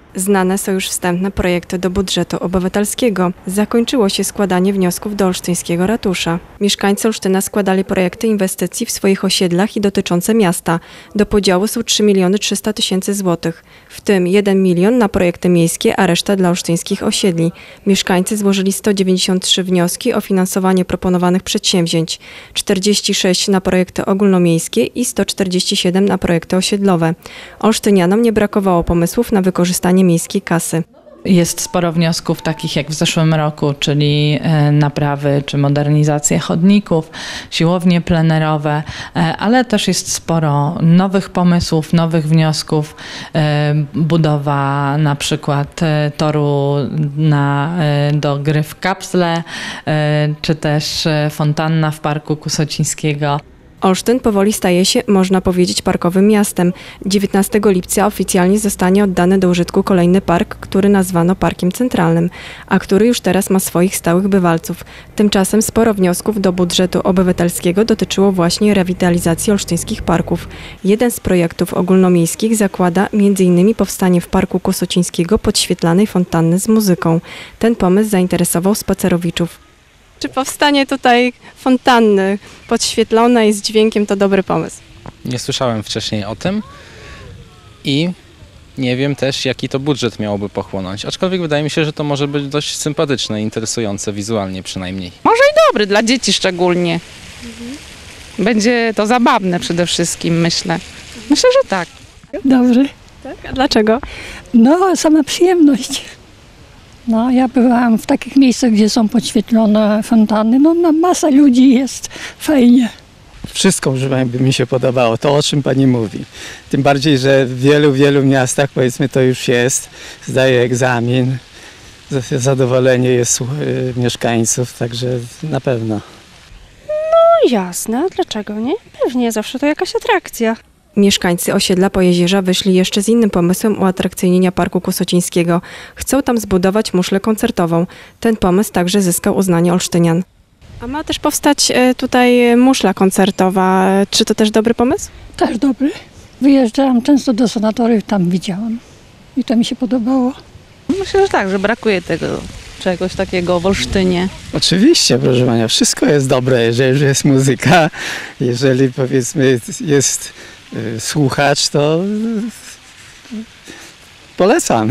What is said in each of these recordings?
Znane są już wstępne projekty do budżetu obywatelskiego. Zakończyło się składanie wniosków do olsztyńskiego ratusza. Mieszkańcy Olsztyna składali projekty inwestycji w swoich osiedlach i dotyczące miasta. Do podziału są 3 300 000 złotych, w tym 1 milion na projekty miejskie, a reszta dla olsztyńskich osiedli. Mieszkańcy złożyli 193 wnioski o finansowanie proponowanych przedsięwzięć, 46 na projekty ogólnomiejskie i 147 na projekty osiedlowe. Olsztynianom nie brakowało pomysłów na wykorzystanie miejskiej kasy. Jest sporo wniosków takich jak w zeszłym roku, czyli naprawy czy modernizacje chodników, siłownie plenerowe, ale też jest sporo nowych pomysłów, nowych wniosków. Budowa na przykład toru do gry w kapsle, czy też fontanna w Parku Kusocińskiego. Olsztyn powoli staje się, można powiedzieć, parkowym miastem. 19 lipca oficjalnie zostanie oddany do użytku kolejny park, który nazwano Parkiem Centralnym, a który już teraz ma swoich stałych bywalców. Tymczasem sporo wniosków do budżetu obywatelskiego dotyczyło właśnie rewitalizacji olsztyńskich parków. Jeden z projektów ogólnomiejskich zakłada m.in. powstanie w Parku Kusocińskiego podświetlanej fontanny z muzyką. Ten pomysł zainteresował spacerowiczów. Czy powstanie tutaj fontanny podświetlone i z dźwiękiem to dobry pomysł? Nie słyszałem wcześniej o tym i nie wiem też, jaki to budżet miałoby pochłonąć. Aczkolwiek wydaje mi się, że to może być dość sympatyczne, interesujące wizualnie przynajmniej. Może i dobry, dla dzieci szczególnie. Będzie to zabawne przede wszystkim, myślę. Myślę, że tak. Dobry. Tak? A dlaczego? No, sama przyjemność. No, ja byłam w takich miejscach, gdzie są podświetlone fontanny. No, masa ludzi jest, fajnie. Wszystko by mi się podobało, to o czym pani mówi. Tym bardziej, że w wielu miastach, powiedzmy, to już jest, zdaje egzamin, zadowolenie jest mieszkańców, także na pewno. No jasne, dlaczego nie? Pewnie, zawsze to jakaś atrakcja. Mieszkańcy osiedla Pojezierza wyszli jeszcze z innym pomysłem uatrakcyjnienia Parku Kusocińskiego. Chcą tam zbudować muszlę koncertową. Ten pomysł także zyskał uznanie olsztynian. A ma też powstać tutaj muszla koncertowa. Czy to też dobry pomysł? Też dobry. Wyjeżdżałam często do sanatoriów, tam widziałam. I to mi się podobało. Myślę, że tak, że brakuje tego czegoś takiego w Olsztynie. Oczywiście, proszę pana, wszystko jest dobre, jeżeli jest muzyka, jeżeli powiedzmy jest słuchacz, to polecam.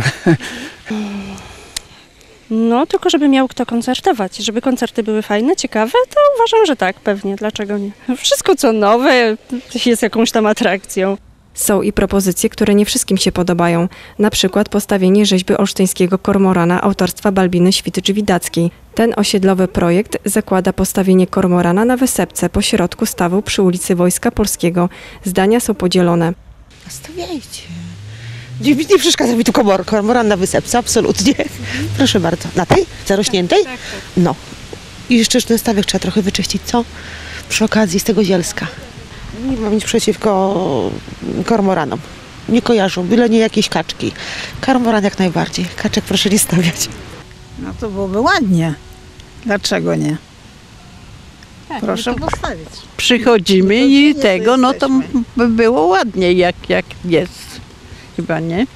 No, tylko żeby miał kto koncertować. Żeby koncerty były fajne, ciekawe, to uważam, że tak, pewnie. Dlaczego nie? Wszystko co nowe jest jakąś tam atrakcją. Są i propozycje, które nie wszystkim się podobają. Na przykład postawienie rzeźby olsztyńskiego kormorana autorstwa Balbiny Świtycz-Widackiej. Ten osiedlowy projekt zakłada postawienie kormorana na wysepce pośrodku stawu przy ulicy Wojska Polskiego. Zdania są podzielone. Stawiajcie. Nie przeszkadza mi tu kormoran na wysepce, absolutnie. Proszę bardzo. Na tej? Zarośniętej? Tak. No. I jeszcze ten stawek trzeba trochę wyczyścić, co? Przy okazji z tego zielska. Nie mam nic przeciwko kormoranom. Nie kojarzą, byle nie jakieś kaczki. Kormoran jak najbardziej. Kaczek proszę nie stawiać. No to byłoby ładnie. Dlaczego nie? Tak, proszę postawić. Przychodzimy i tego, no to by było ładnie jak jest. Chyba nie?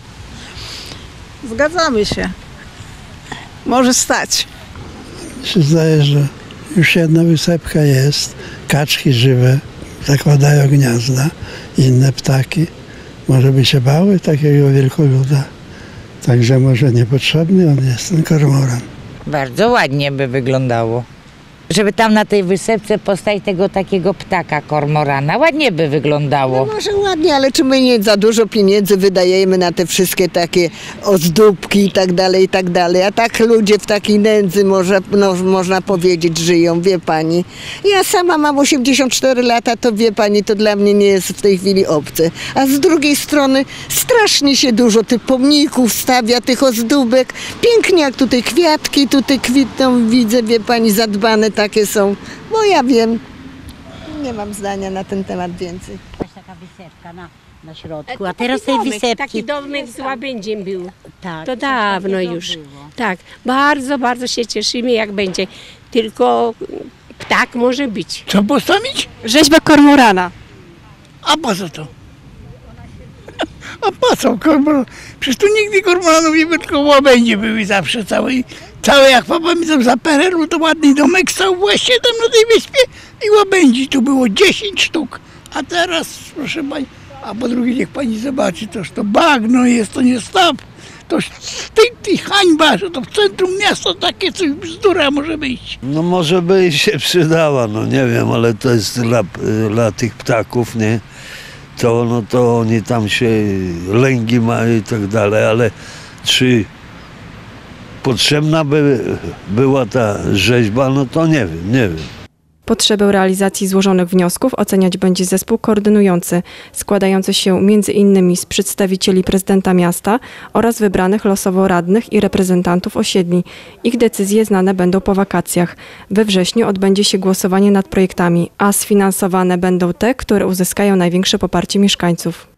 Zgadzamy się. Może stać. Się zdaje, że już jedna wysepka jest, kaczki żywe zakładają gniazda, inne ptaki. Może by się bały takiego wielkoluda. Także może niepotrzebny on jest, ten kormoran. Bardzo ładnie by wyglądało. Żeby tam na tej wysepce postawić tego takiego ptaka kormorana, ładnie by wyglądało. No może ładnie, ale czy my nie za dużo pieniędzy wydajemy na te wszystkie takie ozdóbki i tak dalej, a tak ludzie w takiej nędzy można powiedzieć żyją, wie pani. Ja sama mam 84 lata, to wie pani, to dla mnie nie jest w tej chwili obce. A z drugiej strony strasznie się dużo tych pomników stawia, tych ozdóbek. Pięknie jak tutaj kwiatki, tutaj kwitną, widzę, wie pani, zadbane takie są, bo ja wiem, nie mam zdania na ten temat więcej. Jest taka wysepka na środku, a teraz tej wysepki... Taki domek z łabędziem był, Tak, to dawno już. Było. Tak, bardzo się cieszymy jak będzie, tylko ptak może być. Co postawić? Rzeźba kormorana. A po co to? A po co kormoran? Przecież tu nigdy kormoranów nie było, tylko łabędzie były zawsze całe jak pamiętam za PRL-u, to ładny domek stał właśnie tam na tej wyspie i łabędzi tu było 10 sztuk. A teraz, proszę pani, a po drugie niech pani zobaczy, toż to bagno jest, to nie staw. To wstyd i hańba, że to w centrum miasta takie coś bzdura może być. No może by się przydała, no nie wiem, ale to jest dla tych ptaków, nie? To oni tam się lęgi mają i tak dalej, ale czy potrzebna by była ta rzeźba, no to nie wiem. Potrzebę realizacji złożonych wniosków oceniać będzie zespół koordynujący, składający się m.in. z przedstawicieli prezydenta miasta oraz wybranych losowo radnych i reprezentantów osiedli. Ich decyzje znane będą po wakacjach. We wrześniu odbędzie się głosowanie nad projektami, a sfinansowane będą te, które uzyskają największe poparcie mieszkańców.